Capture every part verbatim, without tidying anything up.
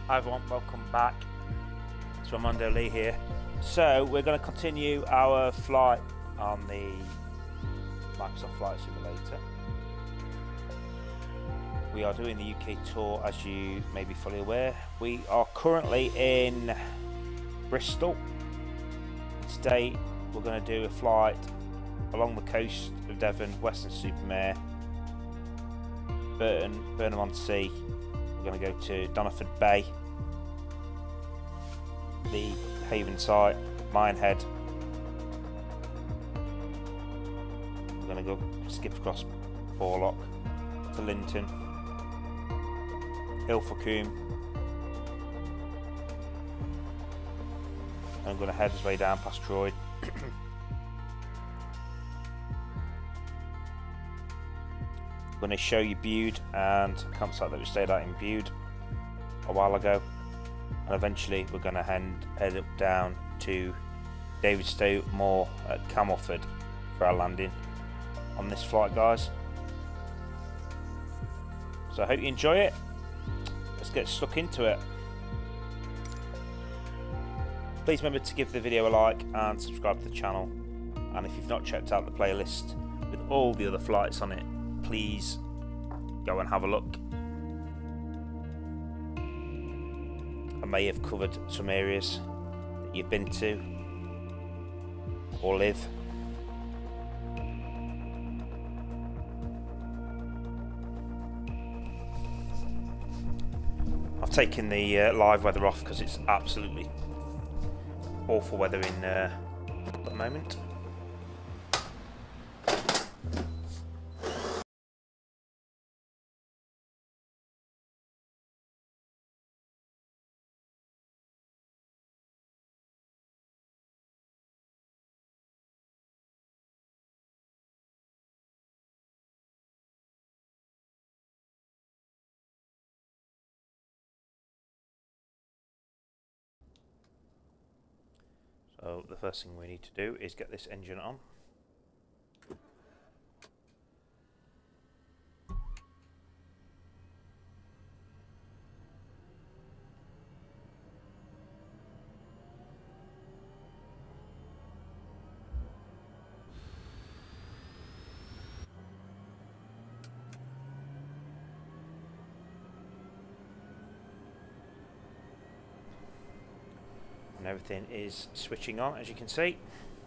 Hi everyone, welcome back. It's Raymondo Lee here. So we're going to continue our flight on the Microsoft Flight Simulator. We are doing the U K tour, as you may be fully aware. We are currently in Bristol. Today we're going to do a flight along the coast of Devon, Weston Supermare, Burton, Burnham-on-Sea. We're going to go to Doniford Bay, the haven site, Minehead. We're going to go skip across Borlock to Linton, Ilfracombe, and I'm going to head his way down past Troy. I'm going to show you Bude and a campsite that we stayed at in Bude a while ago, and eventually we're going to head, head up down to Davidstow Moor at Camelford for our landing on this flight, guys. So I hope you enjoy it. Let's get stuck into it. Please remember to give the video a like and subscribe to the channel, and if you've not checked out the playlist with all the other flights on it, please go and have a look. I may have covered some areas that you've been to or live. I've taken the uh, live weather off because it's absolutely awful weather in uh, at the moment. So the first thing we need to do is get this engine on. And everything is switching on, as you can see.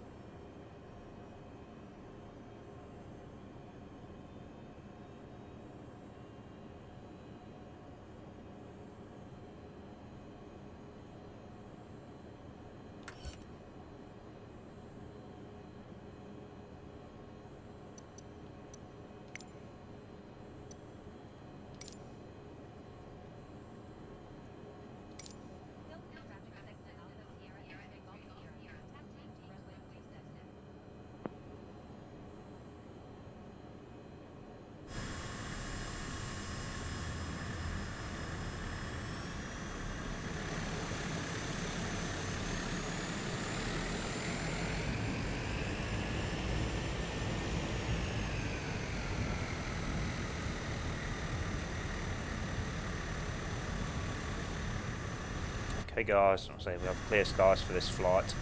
Okay guys, I'm saying we have clear skies for this flight.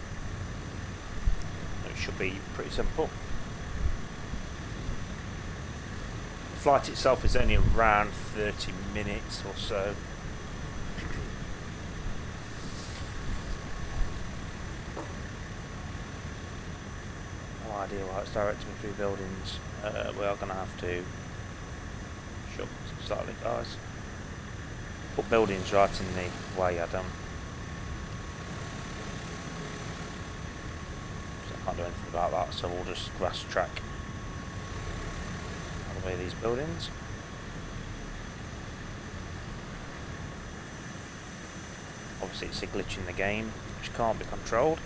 It should be pretty simple. The flight itself is only around thirty minutes or so. No idea why it's directing me through buildings. Uh, we are going to have to shut slightly, guys. Put buildings right in the way, I don't. Can't do anything about that, so we'll just grass track out of these buildings. Obviously it's a glitch in the game which can't be controlled.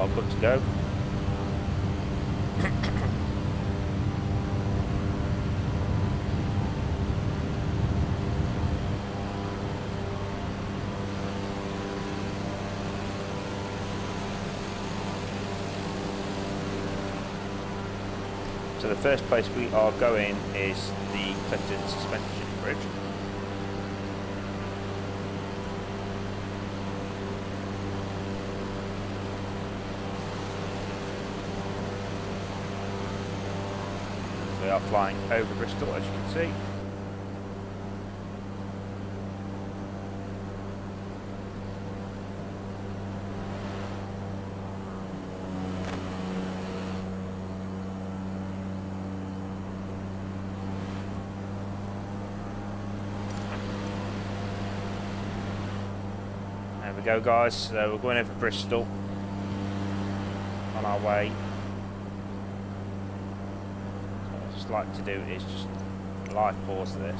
are good to go. So the first place we are going is the Clifton Suspension Bridge. We are flying over Bristol, as you can see. There we go, guys. So we're going over Bristol on our way. Like to do is just live pause this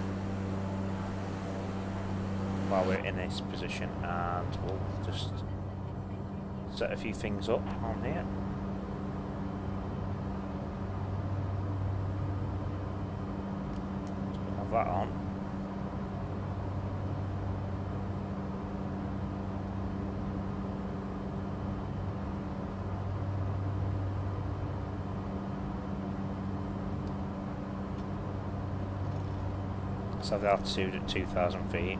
while we're in this position, and we'll just set a few things up on here. So we'll have that on. So the altitude at two thousand feet.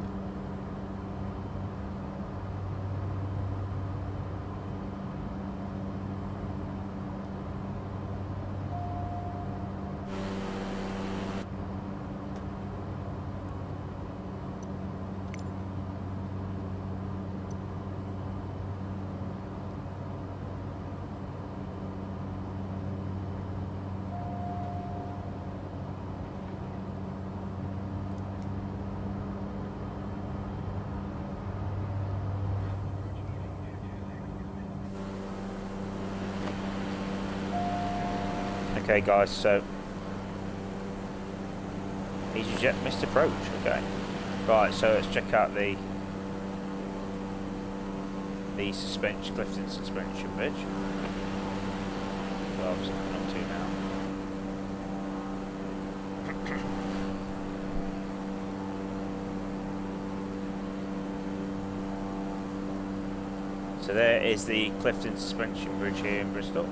Okay guys, so EasyJet missed approach, okay. Right, so let's check out the the suspension, Clifton Suspension Bridge. Well, obviously not to now. So there is the Clifton Suspension Bridge here in Bristol.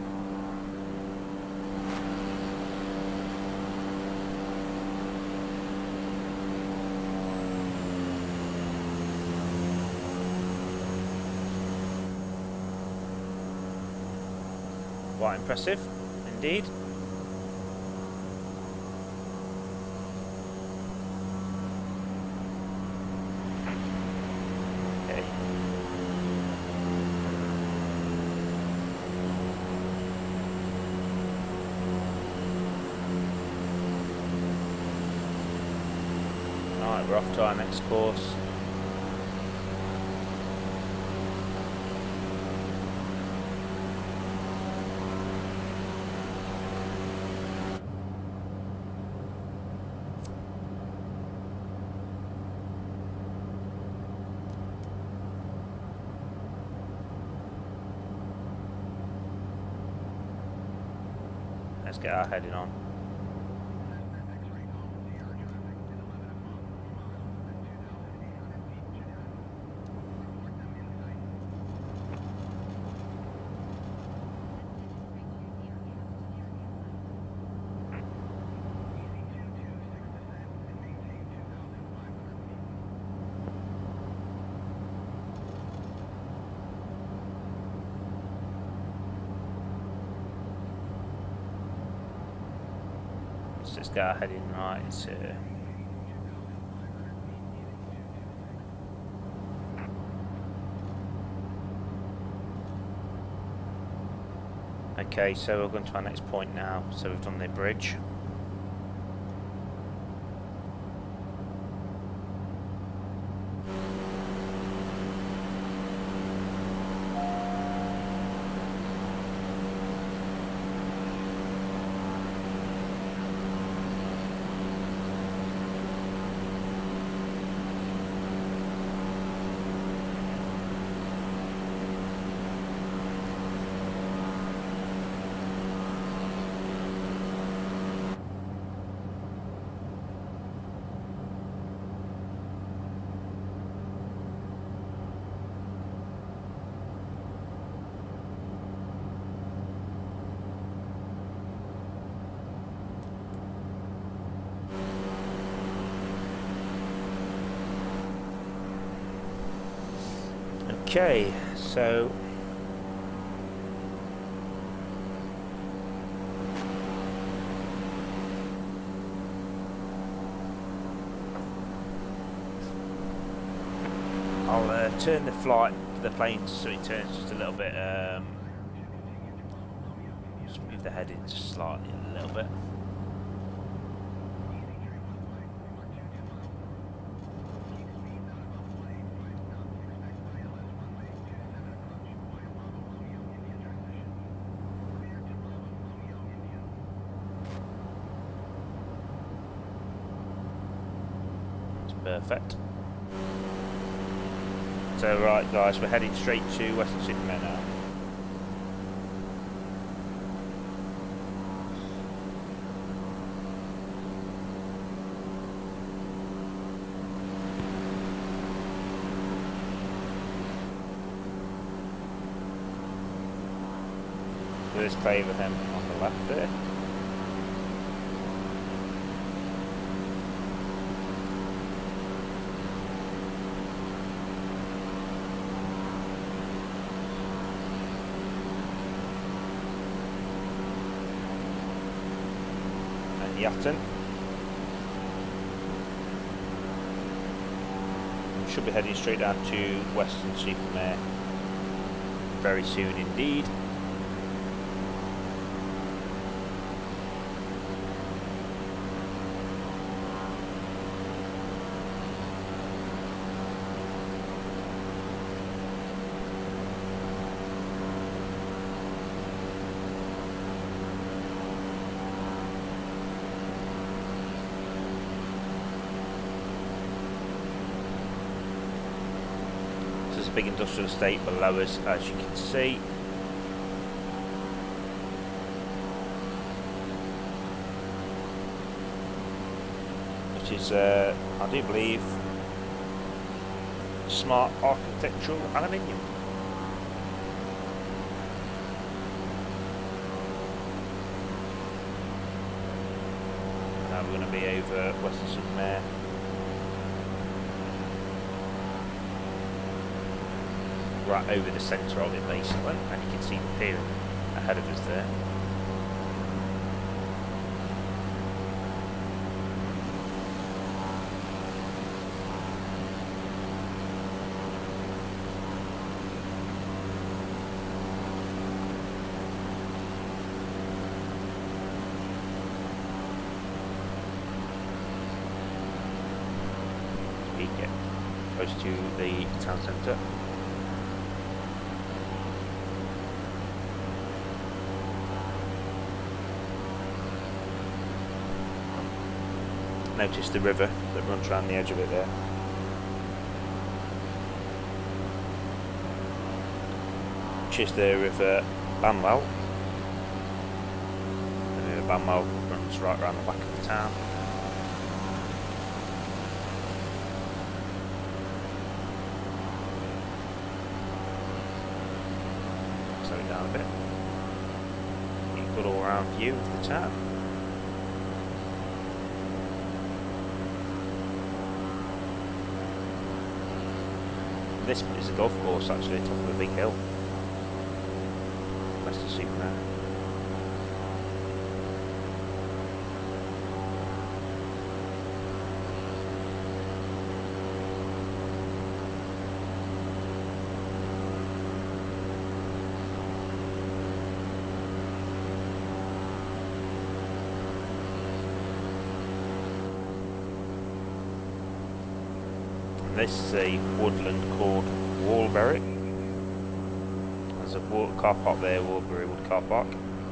Quite impressive, indeed. Okay. Alright, we're off to our next course. Let's get our heading on. Let's just go heading right to Okay, so we're going to our next point now. So we've done the bridge. Okay, so I'll uh, turn the flight, the plane, so it turns just a little bit. Um, just move the heading just slightly a little bit. Perfect. So right guys, we're heading straight to Weston Supermare now. There's Claverham on the left there. Yatton. We should be heading straight down to Weston Supermare very soon indeed. Big industrial estate below us, as you can see. Which is, uh, I do believe, smart architectural aluminium. Now we're going to be over Weston Supermare. Right over the centre of it basically, and you can see the pier ahead of us there. We get close to the town centre. Notice the river that runs around the edge of it there. Which is the River Banwell. The River Banwell runs right around the back of the town. Slow it down a bit. Get a good all round view of the town. This is a golf course actually, top of a big hill. Weston Supermare. This is a woodland called Walbury. There's a car park there, Walbury Wood Car Park.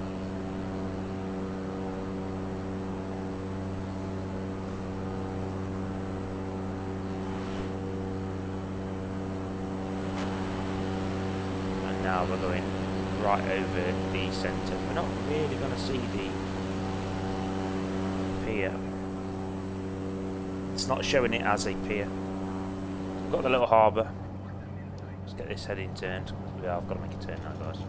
And now we're going right over the centre. We're not really going to see the pier. It's not showing it as a pier. We've got the little harbour. Let's get this heading turned. Yeah, I've got to make a turn now, guys.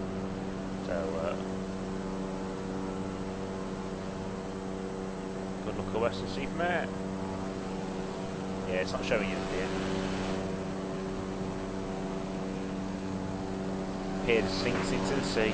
So, uh, good look at Weston, see from there. Yeah, it's not showing you the pier. Pier just sinks into the sea.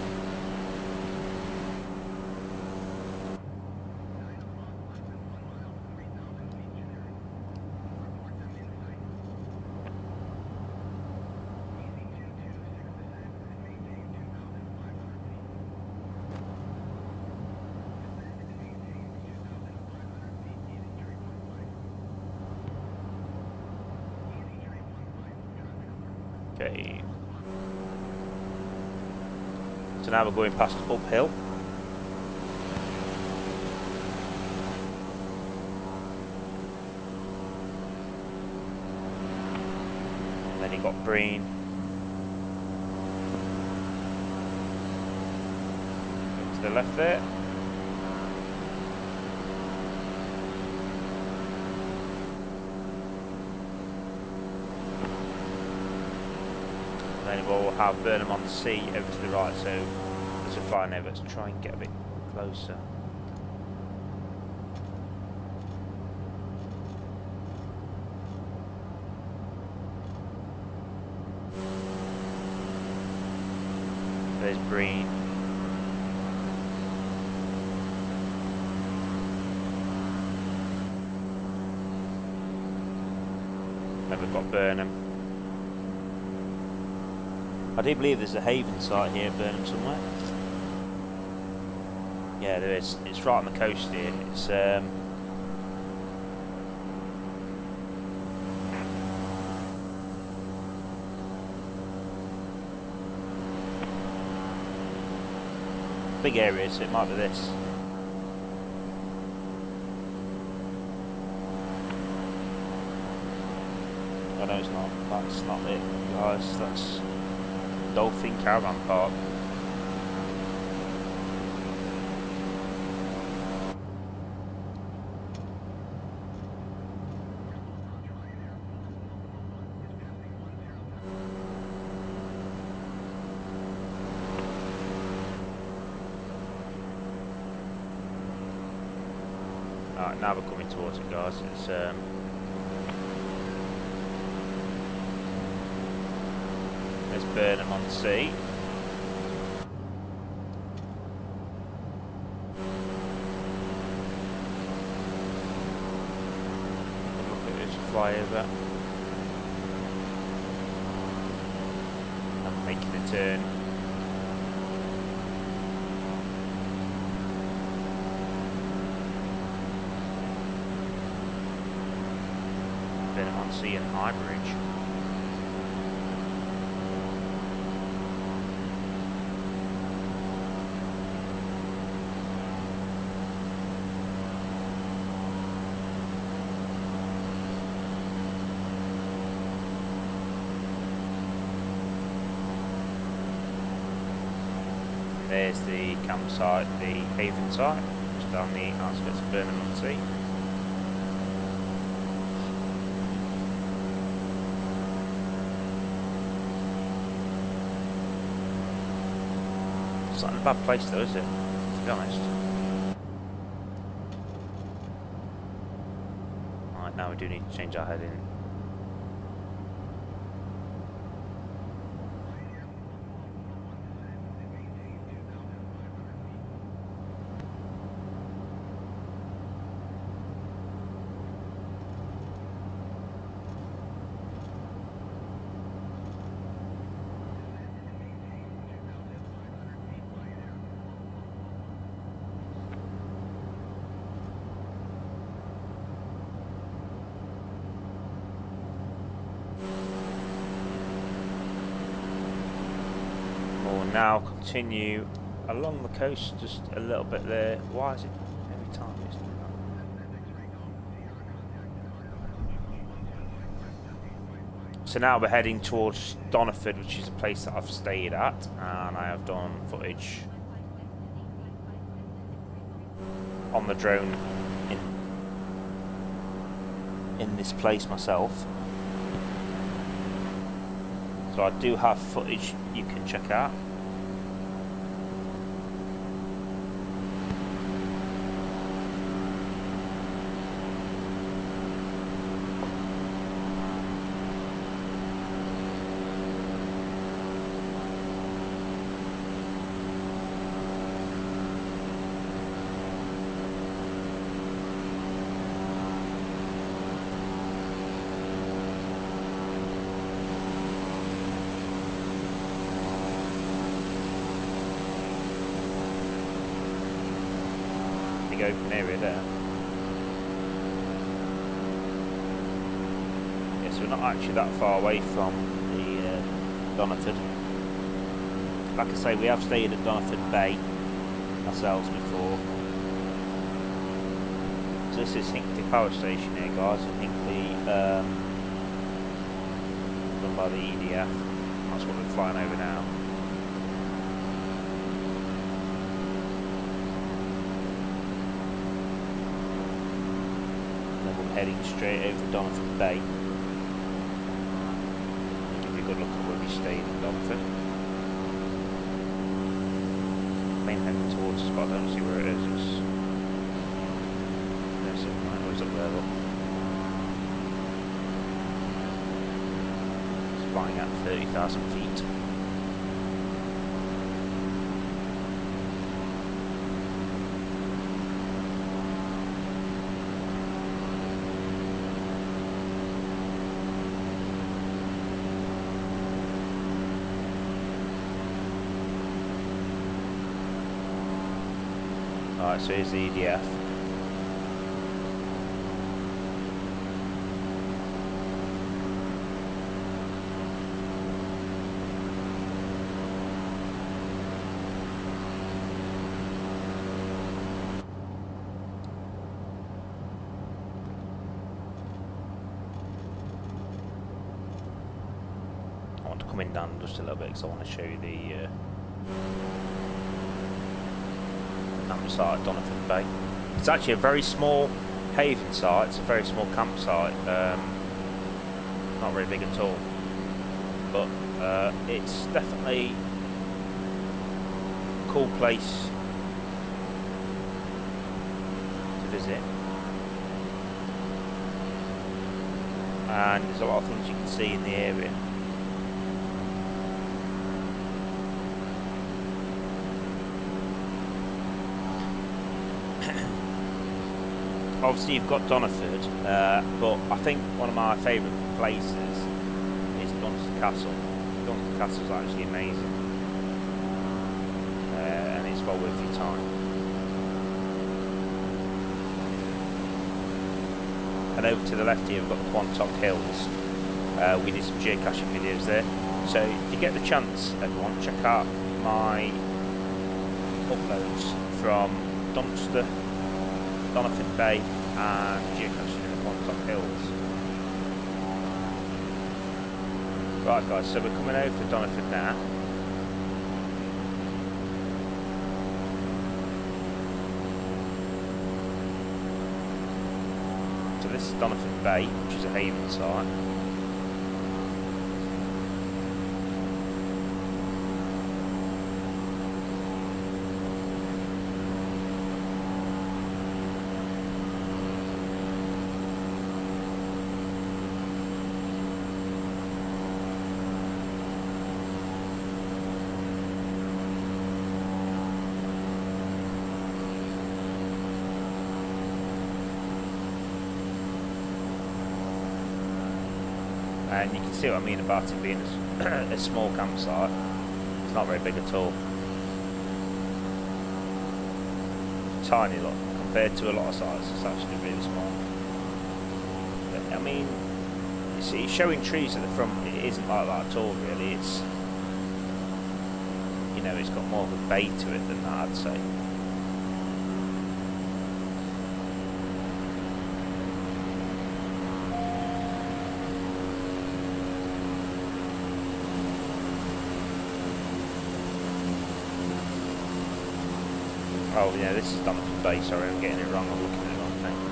Okay. So now we're going past uphill. And then you got Breen. To the left there. Then we'll have Burnham on Sea over to the right, so there's a flying over. Let's try and get a bit closer. There's Breen. Then we've got Burnham. I do believe there's a haven site here at Burnham somewhere. Yeah, there is. It's right on the coast here. It's um, big area, so it might be this. I know it's not. That's not it, guys. That's Dolphin Caravan Park. Alright, now we're coming towards it, guys. It's um There's Burnham on Sea. Look at this flyover. I'm making a turn. Burnham on Sea and High Bridge. There's the campsite, the haven site, just down the outskirts of Burnham on Sea. It's not in a bad place though, is it? To be honest. Alright, now we do need to change our heading. Now continue along the coast just a little bit there. Why is it every time it's doing that? So now we're heading towards Doniford, which is a place that I've stayed at, and I have done footage on the drone in in this place myself. So I do have footage you can check out. big open area there. Yeah, so we're not actually that far away from the uh, Doniford. Like I say, we have stayed at Doniford Bay ourselves before. So this is Hinkley Power Station here, guys. And Hinkley, um, run by the E D F. That's what we're flying over now. Heading straight over Doniford Bay. Give you a good look at where we stayed in Doniford. Minehead towards us, but I don't see where it is. It's, there's it, right, it's up there, look. It's flying at thirty thousand feet. Alright, so here's the E D F. I want to come in down just a little bit because I want to show you the uh, campsite at Doniford Bay. It's actually a very small haven site. It's a very small campsite. Um, not very big at all, but uh, it's definitely a cool place to visit. And there's a lot of things you can see in the area. Obviously you've got Doniford, uh, but I think one of my favourite places is Doniford Castle. Doniford Castle is actually amazing, uh, and it's well worth your time. And over to the left here we've got the Quantock Hills. Uh, we did some geocaching videos there, so if you get the chance, everyone, check out my uploads from Donster, Doniford Bay and geocaching in the Quantock Hills. Right guys, so we're coming over to Doniford now. So this is Doniford Bay, which is a haven site. And you can see what I mean about it being a, a small campsite. It's not very big at all. Tiny lot compared to a lot of sites. It's actually really small. But, I mean, you see, showing trees at the front, it isn't like that at all. Really, it's, you know, it's got more of a bay to it than that, I'd say. Oh yeah, this is Doniford Bay, sorry, I'm getting it wrong, I'm looking at the wrong thing.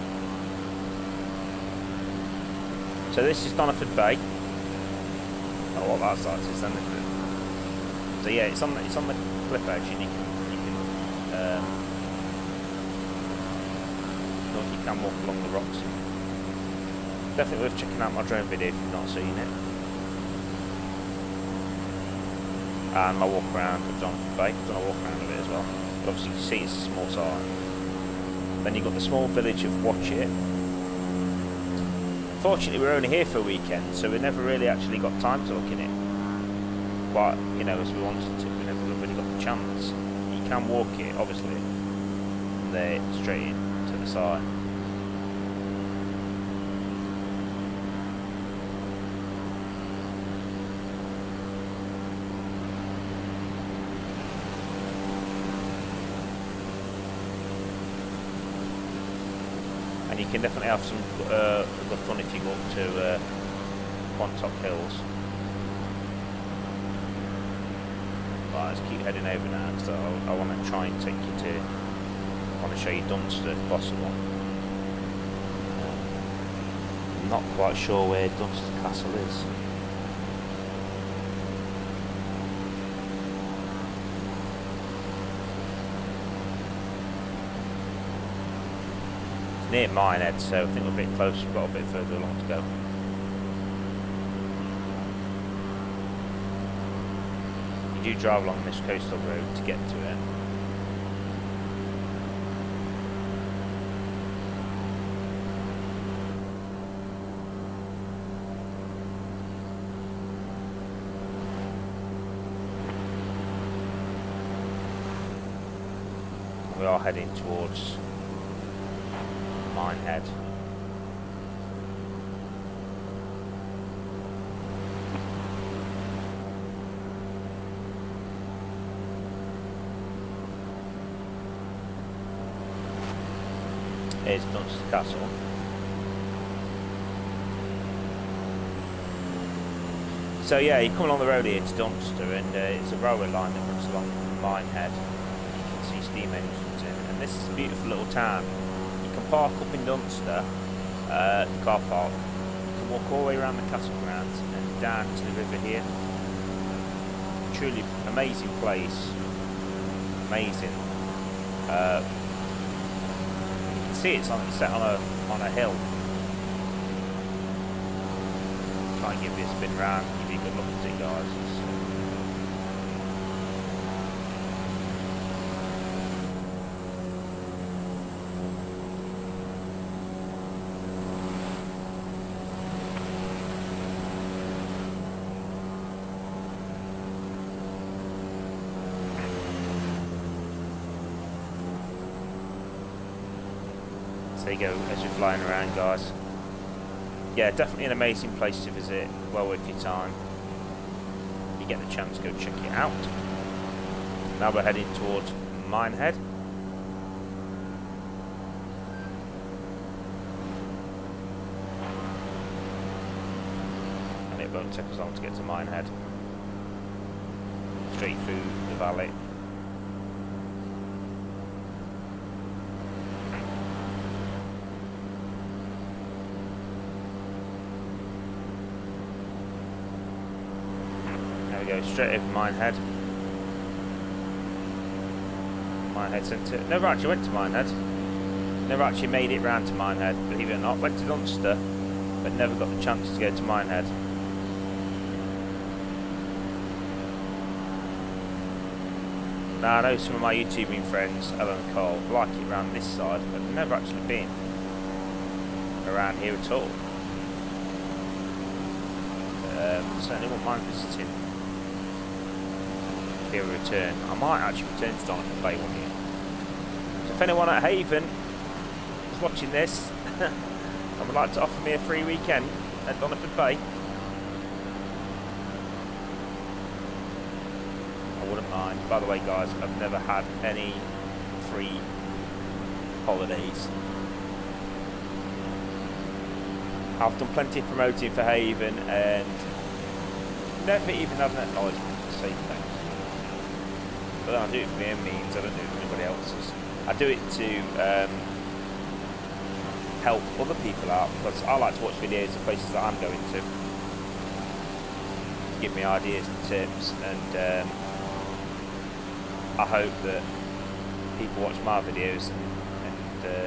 So this is Doniford Bay. Oh, what that site is then, isn't it? So yeah, it's on the, it's on the cliff edge, and you can, you can, um, you can walk along the rocks. Definitely worth checking out my drone video if you've not seen it. And my walk around of Doniford Bay, I've done a walk around of it as well. Obviously you can see it's a small site. Then you've got the small village of Watchet. Unfortunately we're only here for a weekend, so we never really actually got time to look in it quite, you know, as we wanted to. We never really got the chance. You can walk it, obviously, from there straight in to the side. And you can definitely have some uh, good fun if you go up to uh, Quantop Hills. Right, let's keep heading over now because I, I want to try and take you to. I want to show you Dunster if possible. I'm not quite sure where Dunster Castle is. Near Minehead, so I think we're a bit close. We've got a bit further along to go. You do drive along this coastal road to get to it. We are heading towards Minehead. Here's Dunster Castle. So yeah, you come along the road here to Dunster, and uh, it's a railway line that runs along from Minehead. You can see steam engines in, and this is a beautiful little town. Park up in Dunster, uh, the car park. You can walk all the way around the castle grounds and down to the river here. Truly amazing place. Amazing. Uh, you can see it's on it's set on a on a hill. Try and give you a spin round, give you a good look at it, guys. It's, There you go, as you're flying around, guys. Yeah, definitely an amazing place to visit, well worth your time. You get the chance, go check it out. Now we're heading towards Minehead. And it won't take us long to get to Minehead. Straight through the valley. Go straight over Minehead. Minehead Centre. Never actually went to Minehead. Never actually made it round to Minehead, believe it or not. Went to Dunster, but never got the chance to go to Minehead. Now I know some of my YouTubing friends, Ellen and Cole, like it around this side, but never actually been around here at all. Um, certainly wouldn't mind visiting. A return. I might actually return to Donovan Bay one year. So if anyone at Haven is watching this and would like to offer me a free weekend at Donovan Bay, I wouldn't mind. By the way, guys, I've never had any free holidays. I've done plenty of promoting for Haven and never even had an acknowledgement to say thanks. But I don't do it for my own means, I don't do it for anybody else's. I do it to um, help other people out, because I like to watch videos of places that I'm going to. Give me ideas and tips, and um, I hope that people watch my videos and, and uh,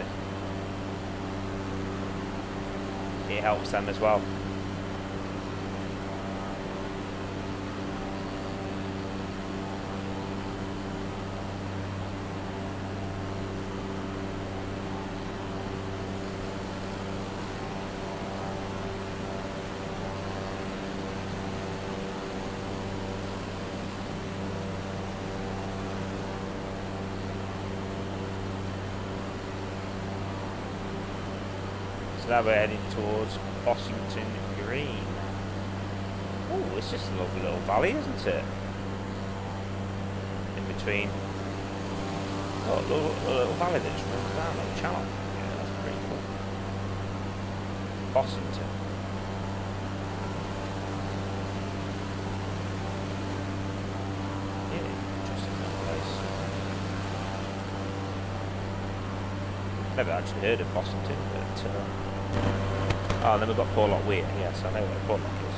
it helps them as well. So now we're heading towards Bossington Green. Oh, it's just a lovely little valley, isn't it? In between. Oh, a little, a little valley that just runs down, a little channel. Yeah, that's pretty cool. Bossington. Yeah, interesting little place. Never actually heard of Bossington, but. Uh, oh, and then we've got Portlock Weir. Yes, I know where Portlock is.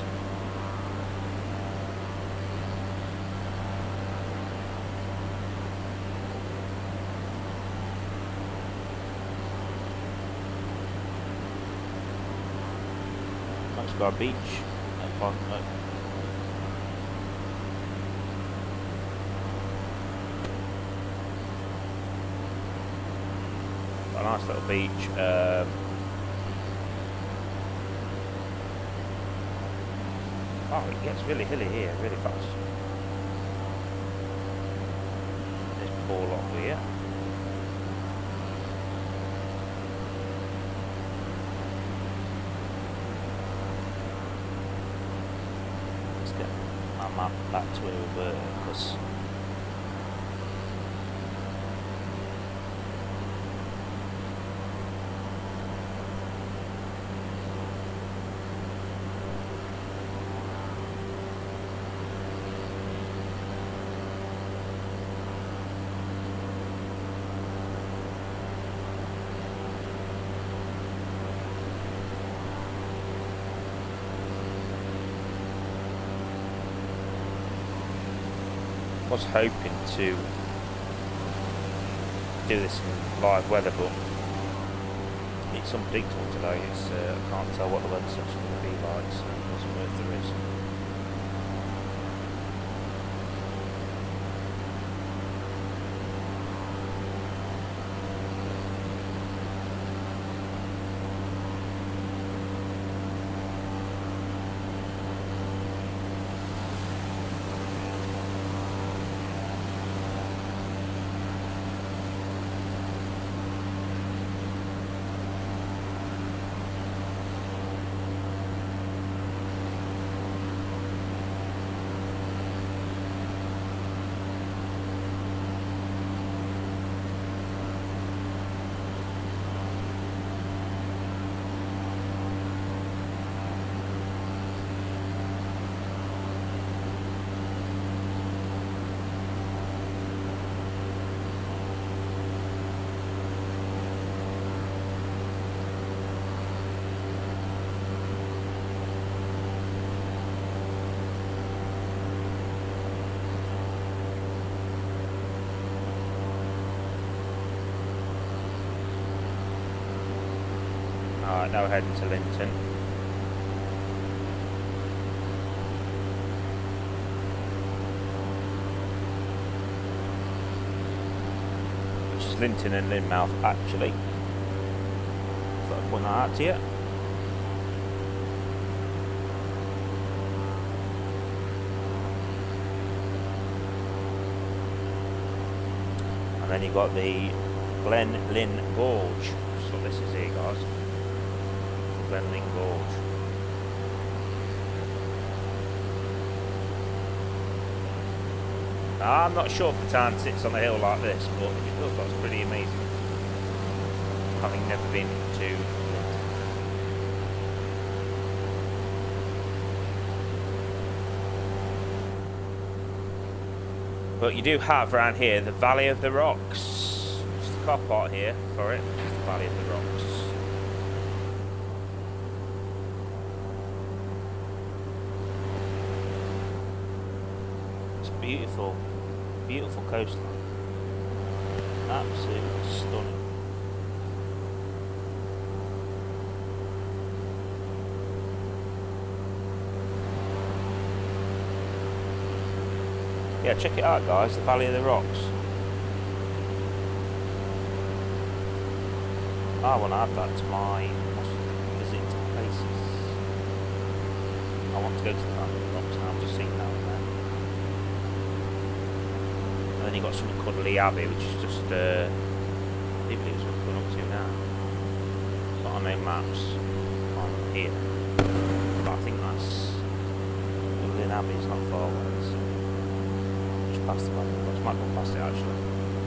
Our beach up on up. A nice little beach. Um, oh, it gets really hilly here, really fast. There's Portlock Weir. Map back to where we were, because I was hoping to do this in live weather, but it's unpredictable today. It's, uh, I can't tell what the weather's actually going to be like, so it wasn't worth the risk. Alright, now we're heading to Linton. Which is Linton and Lynmouth, actually. So I'll point that out to you. And then you've got the Glen Lynn Gorge. So this is here, guys. Glen Lynn Gorge. Now, I'm not sure if the town sits on a hill like this, but it looks like it's pretty amazing. Having never been to. But you do have around here the Valley of the Rocks. It's the car part here for it. It's the Valley of the Rocks. Beautiful, beautiful coastline. Absolutely stunning. Yeah, check it out, guys. The Valley of the Rocks. I want to add that to my visit places. I want to go to the Valley of the Rocks now. I've just seen that. And then you've got something called Lee Abbey, which is just, uh, I believe it's what we're going up to now. So on no maps on here. But I think that's Lynn Abbey's not far away. So just past the one. Might go past it actually.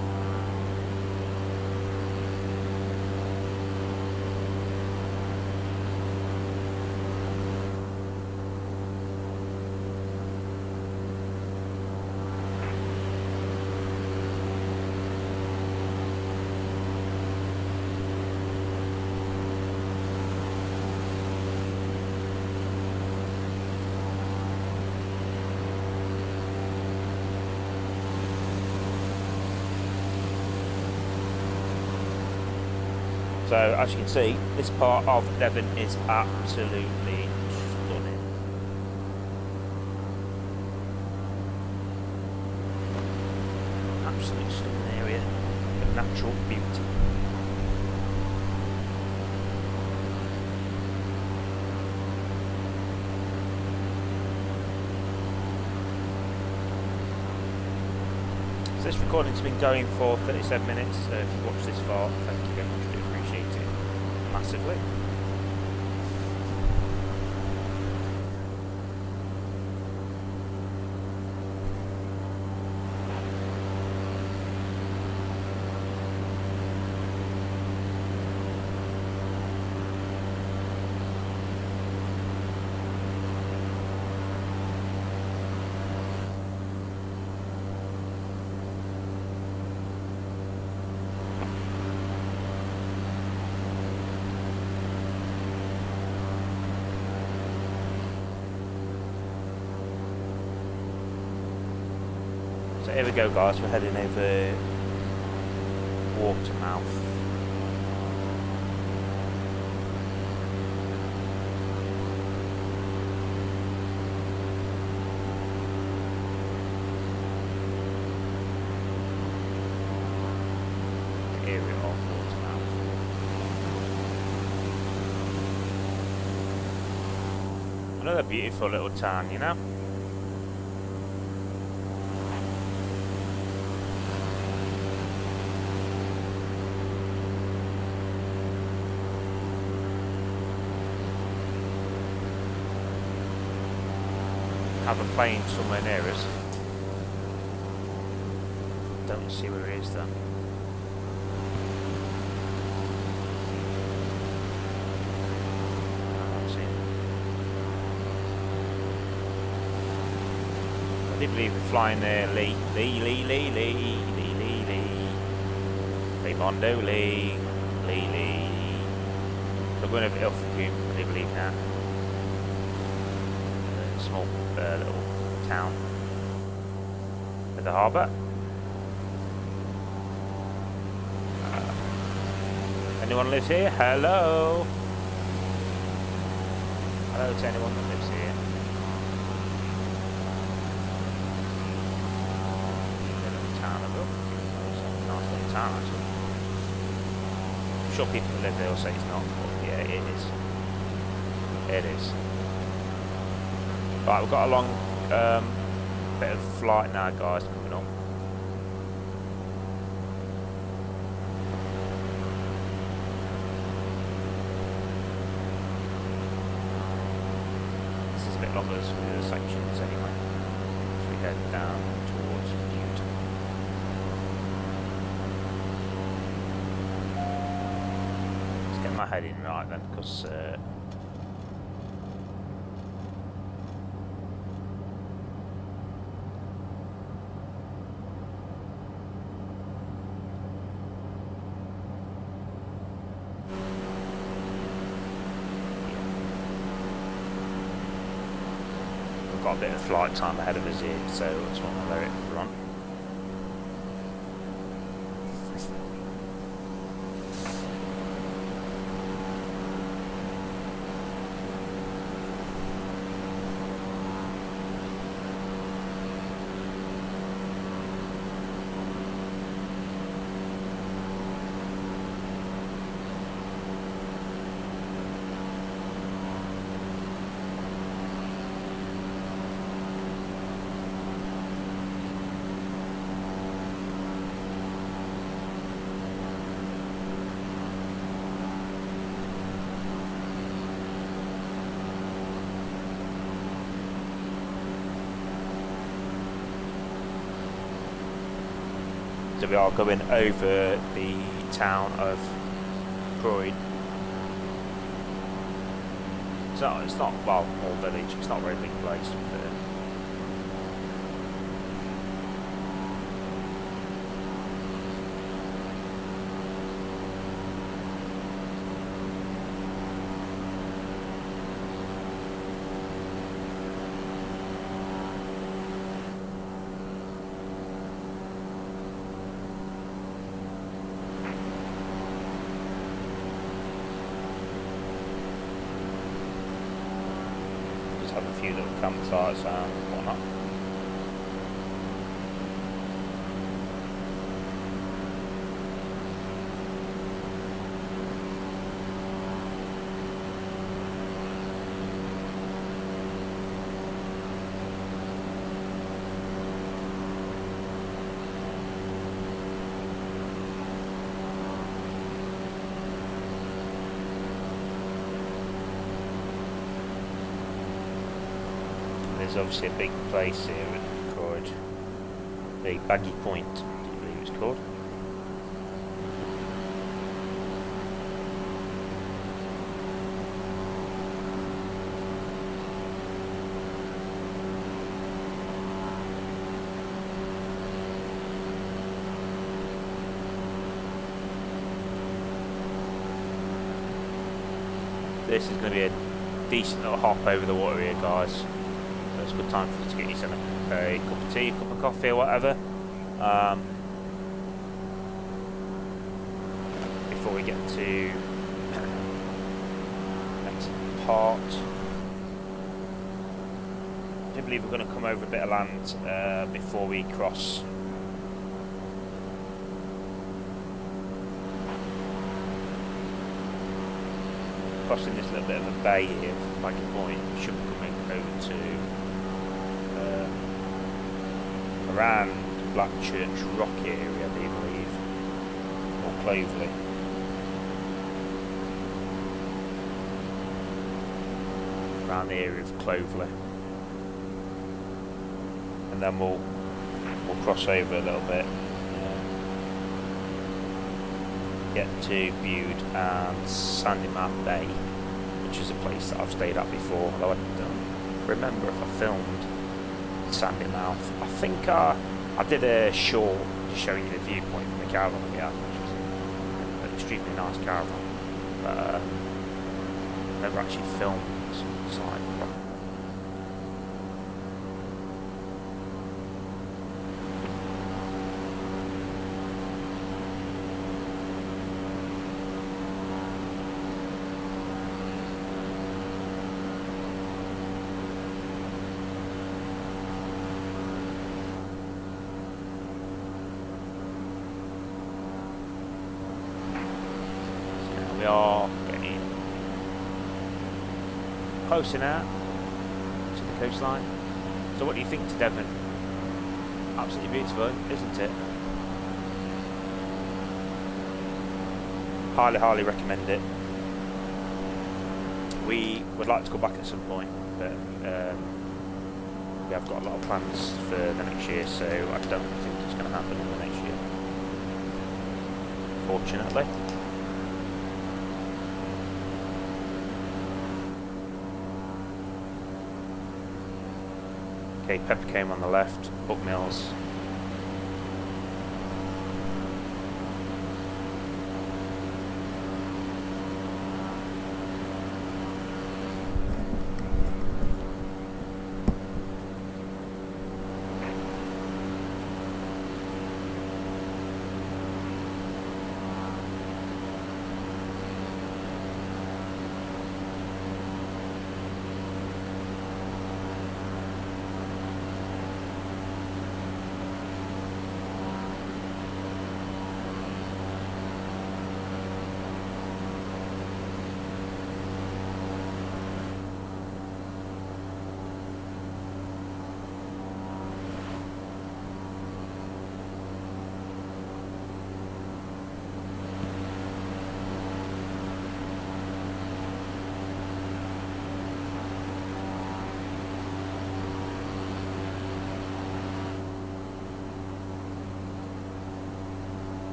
So as you can see, this part of Devon is absolutely stunning. Absolutely stunning area of natural beauty. So this recording's been going for thirty-seven minutes, so if you watched this far, thank you very much. Massively. So here we go guys, we're heading over Watermouth. The area of Watermouth. Another beautiful little town, you know? Have a plane somewhere near us. Don't see where it is though. I don't see it. I do believe we're flying there. Lee, Lee, Lee, Lee, Lee, Lee, Lee, Lee, Raymondo, Lee, Lee, Lee. We're going over altitude, I do believe now. Small uh, little town with the harbour. Uh, anyone lives here? Hello. Hello to anyone that lives here. Little town of it. Nice little town actually. I'm sure people who live there will say it's not, but yeah, it is. It is. Right, we've got a long um, bit of flight now, guys, coming up. This is a bit longer than some of the other sections anyway. So we head down towards Bude. Let's get my head in right then, because uh, got a bit of flight time ahead of us here, so I just want to let it run. So we are going over the town of Croyd. So it's not, well, all village, it's not a very big place to be fair. Have a few little campsites and whatnot. There's obviously a big place here at Croyd, the Baggy Point, I believe it's called. This is going to be a decent little hop over the water here, guys. So it's a good time for you to get yourself a cup of tea, a cup of coffee or whatever. Um, before we get to next part. I do believe we're going to come over a bit of land uh, before we cross. Crossing this little bit of a bay here, like a point, should be coming over to um, around Blackchurch Rock area, I do believe, or Clovelly. Around the area of Clovelly, and then we'll we'll cross over a little bit. Get to Bude and Sandymouth Bay, which is a place that I've stayed at before, although I don't remember if I filmed Sandymouth. I think I, I did a short to show you the viewpoint from the caravan we had, which was an extremely nice caravan, but uh, never actually filmed inside. We are getting closer now to the coastline. So what do you think to Devon? Absolutely beautiful, isn't it? Highly, highly recommend it. We would like to go back at some point, but um, we have got a lot of plans for the next year, so I don't think it's going to happen in the next year, fortunately. Okay, Pepper came on the left, Buck Mills.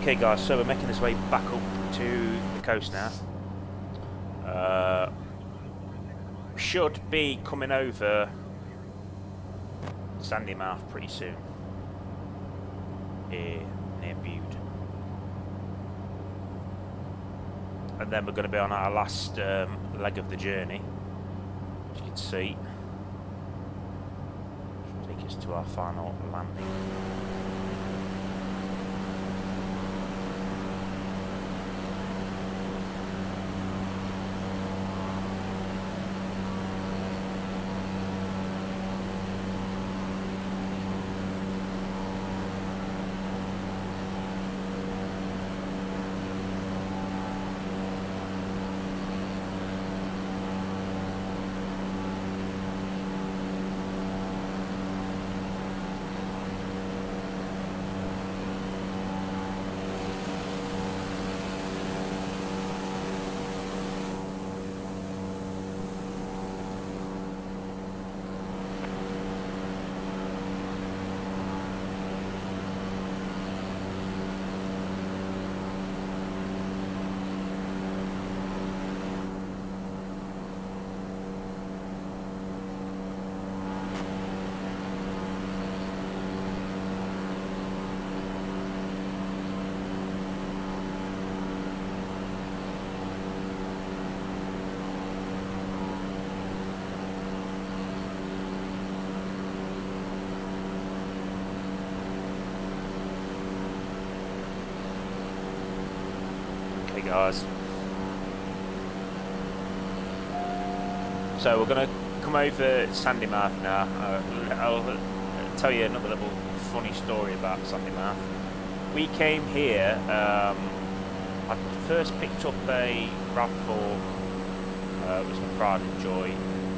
Okay guys, so we're making this way back up to the coast now. Uh, should be coming over Sandy Mouth pretty soon. Here, near Bude. And then we're going to be on our last um, leg of the journey. As you can see. Should take us to our final landing. Guys, so we're going to come over Sandy Mouth now. uh, I'll tell you another little funny story about Sandy Mouth. We came here, um, I first picked up a RAV four, uh, it was my pride and joy.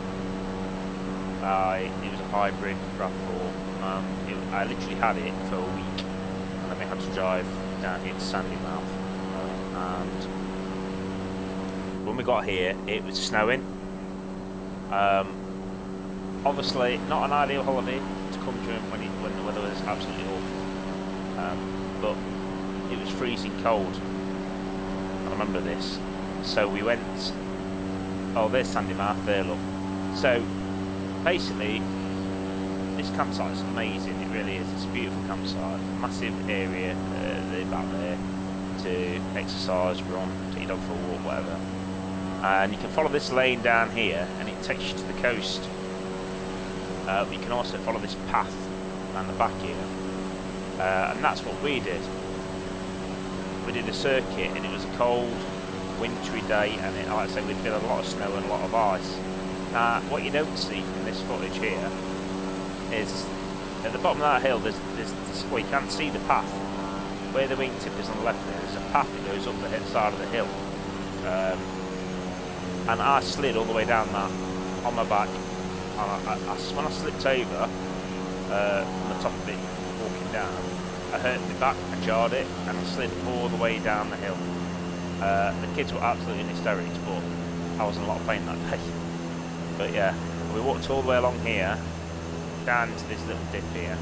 Uh, it was a hybrid RAV four. um, it, I literally had it for a week and then we had to drive down here to Sandy Mouth. And when we got here, it was snowing. Um, obviously, not an ideal holiday to come during when, it, when the weather was absolutely awful. Um, but it was freezing cold. I remember this. So we went. Oh, there's Sandy Mouth there. Look. So basically, this campsite is amazing. It really is. It's a beautiful campsite. Massive area uh, back there to exercise, run, take your dog for a walk, whatever. And you can follow this lane down here and it takes you to the coast. Uh, but you can also follow this path around the back here. Uh, and that's what we did. We did a circuit and it was a cold, wintry day, and it, like I say, we'd been a lot of snow and a lot of ice. Now, what you don't see from this footage here is at the bottom of that hill, there's, there's, there's well, you can't see the path. Where the wingtip is on the left there, there's a path that goes up the side of the hill. Um, and I slid all the way down that on my back. And I, I, I, when I slipped over uh, from the top of it, walking down, I hurt my back, I jarred it, and I slid all the way down the hill. Uh, the kids were absolutely in hysterics, but I was in a lot of pain that day. But yeah, we walked all the way along here, down to this little dip here.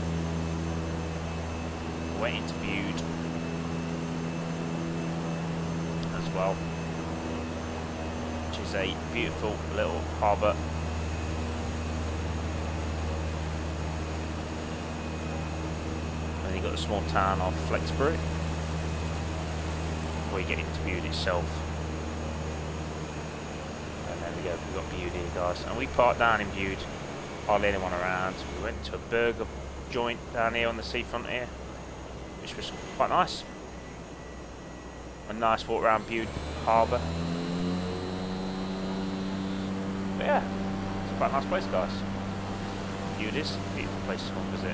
Went into Bude as well, which is a beautiful little harbour. And you've got the small town of Flexbury before you get into Bude itself. And there we go, we've got Bude here, guys. And we parked down in Bude, hardly anyone around. We went to a burger joint down here on the seafront here, which was quite nice. A nice walk around Bude Harbour. But yeah, it's quite a nice place, guys. Bude is a beautiful place to come visit.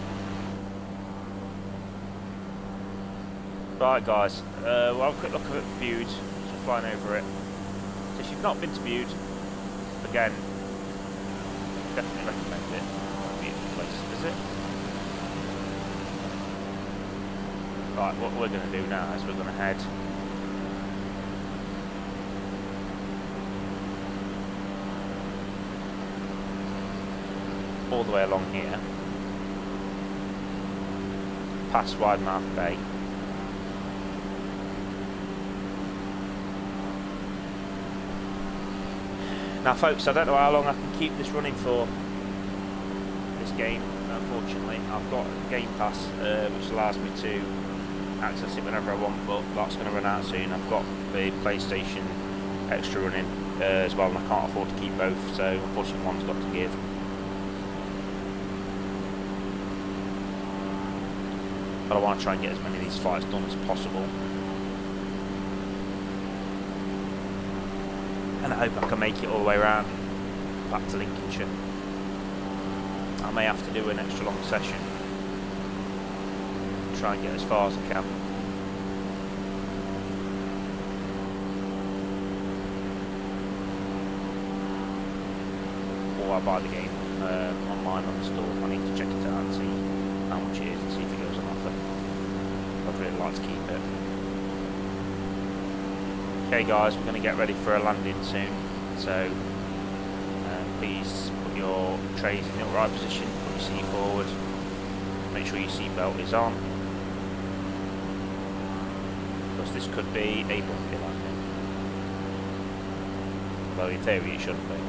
Right, guys, uh, we'll have a quick look at Bude, so flying over it. So if you've not been to Bude, again, definitely recommend it. It's a beautiful place to visit. Right, what we're going to do now is we're going to head all the way along here, past Widemouth Bay, Now folks, I don't know how long I can keep this running for, this game. Unfortunately, I've got a Game Pass uh, which allows me to access it whenever I want, but that's going to run out soon. I've got the PlayStation Extra running uh, as well, and I can't afford to keep both, so unfortunately one's got to give. But I want to try and get as many of these flights done as possible. And I hope I can make it all the way around back to Lincolnshire. I may have to do an extra long session. Try and get as far as I can. Or I buy the game uh, online on the store. I need to check it out and see how much it is and see if it goes on offer. I'd really like to keep it. Okay guys, we're going to get ready for a landing soon, so um, please put your trays in the upright position, put your seat forward, make sure your seat belt is on, because this could be a bumpy landing. Well, in theory it shouldn't be.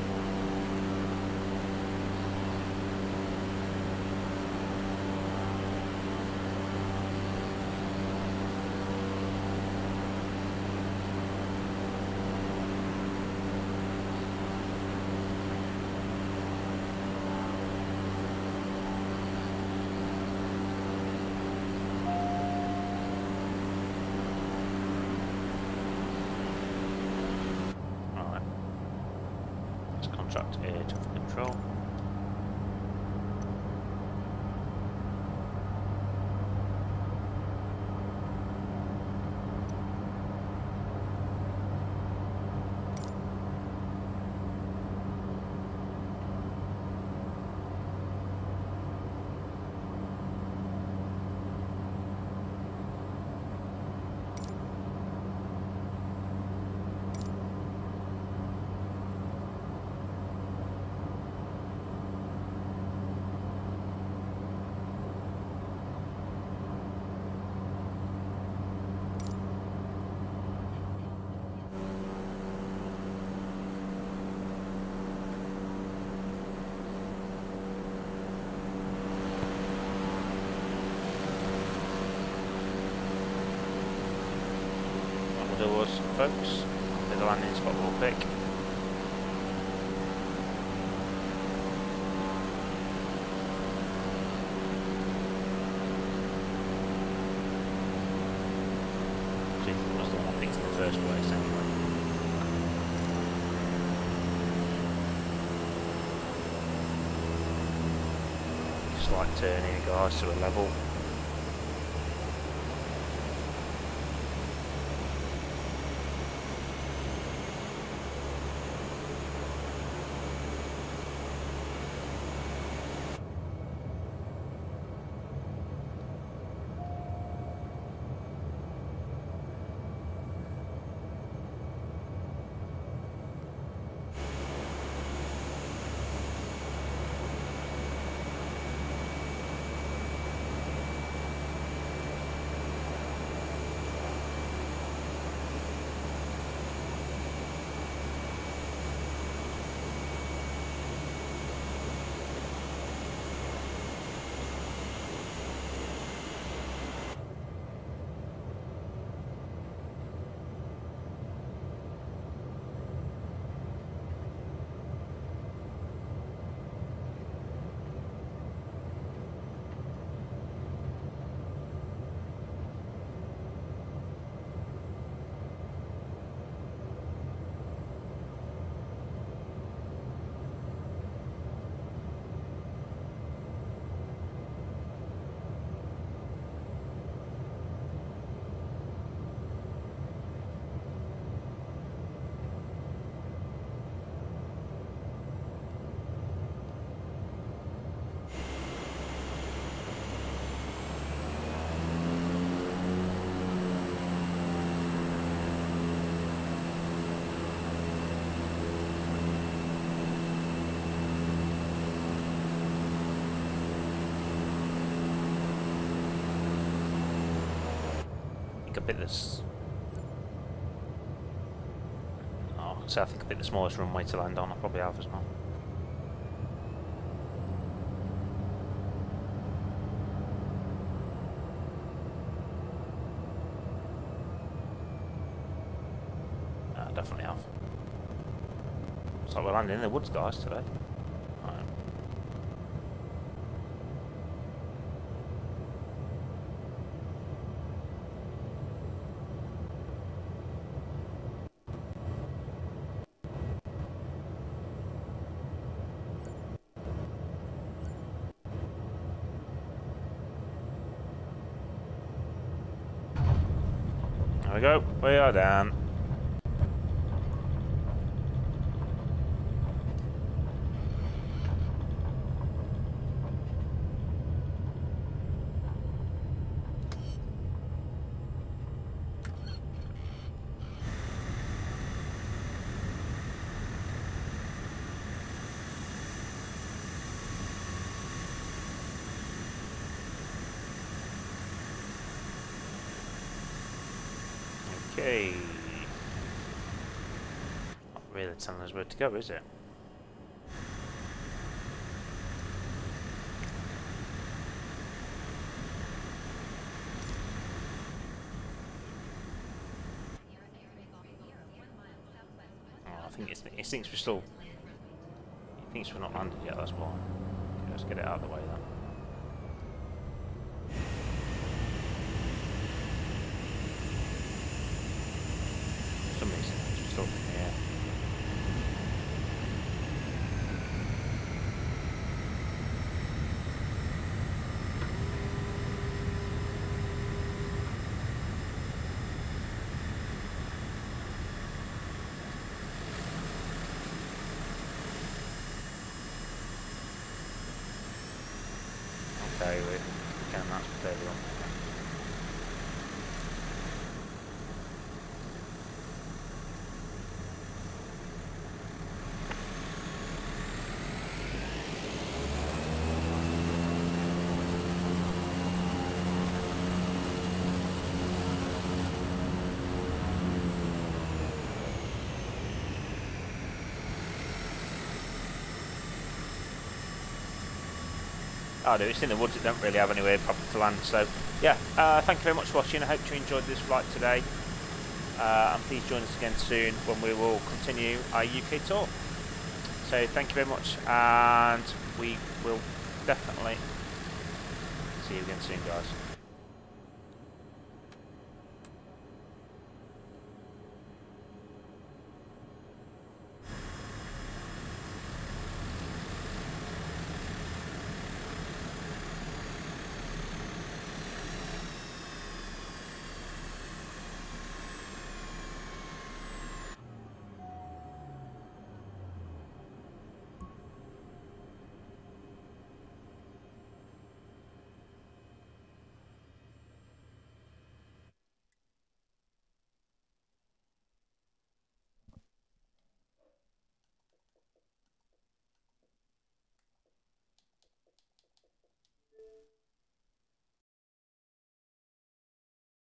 Contract air traffic control. Doors, folks. There's a landing spot we'll pick. See if it was the one I picked in the first place anyway. Slight turn here guys to a level. A bit this. Oh, So I think I picked the smallest runway to land on. I probably have as well. I definitely have. Looks like we're landing in the woods, guys, today. Right. There we go. We are down. Okay. Not really telling us where to go, is it? Oh, I think it's, it thinks we're still. It thinks we're not landed yet. That's why. Okay, let's get it out of the way then. Some reason it's still in the air. Okay, we can that's fairly on. Oh, no, it's in the woods, it don't really have anywhere proper to land. So, yeah, uh, thank you very much for watching. I hope you enjoyed this flight today. Uh, and please join us again soon when we will continue our U K tour. So, thank you very much, and we will definitely see you again soon, guys.